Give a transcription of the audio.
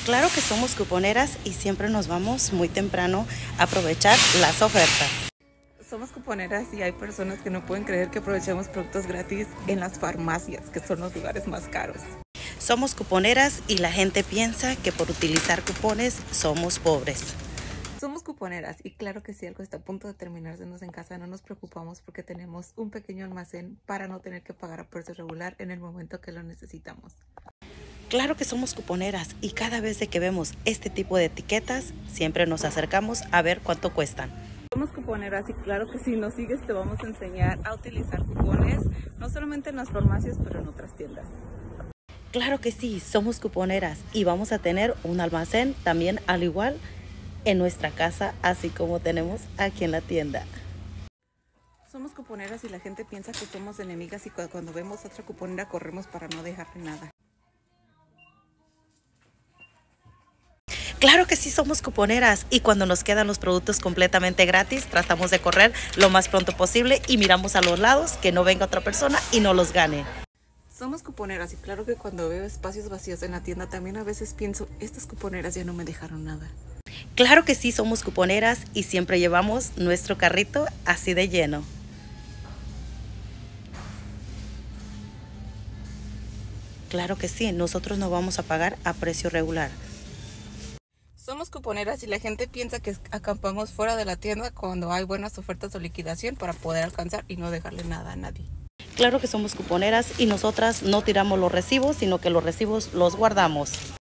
Claro que somos cuponeras y siempre nos vamos muy temprano a aprovechar las ofertas. Somos cuponeras y hay personas que no pueden creer que aprovechemos productos gratis en las farmacias, que son los lugares más caros. Somos cuponeras y la gente piensa que por utilizar cupones somos pobres. Somos cuponeras y claro que si algo está a punto de terminársenos en casa no nos preocupamos porque tenemos un pequeño almacén para no tener que pagar a precio regular en el momento que lo necesitamos. Claro que somos cuponeras y cada vez que vemos este tipo de etiquetas siempre nos acercamos a ver cuánto cuestan. Somos cuponeras y claro que si nos sigues te vamos a enseñar a utilizar cupones, no solamente en las farmacias, pero en otras tiendas. Claro que sí, somos cuponeras y vamos a tener un almacén también al igual en nuestra casa, así como tenemos aquí en la tienda. Somos cuponeras y la gente piensa que somos enemigas y cuando vemos otra cuponera corremos para no dejarle nada. Claro que sí somos cuponeras y cuando nos quedan los productos completamente gratis tratamos de correr lo más pronto posible y miramos a los lados que no venga otra persona y no los gane. Somos cuponeras y claro que cuando veo espacios vacíos en la tienda también a veces pienso, estas cuponeras ya no me dejaron nada. Claro que sí somos cuponeras y siempre llevamos nuestro carrito así de lleno. Claro que sí, nosotros no vamos a pagar a precio regular. Somos cuponeras y la gente piensa que acampamos fuera de la tienda cuando hay buenas ofertas o liquidación para poder alcanzar y no dejarle nada a nadie. Claro que somos cuponeras y nosotras no tiramos los recibos, sino que los recibos los guardamos.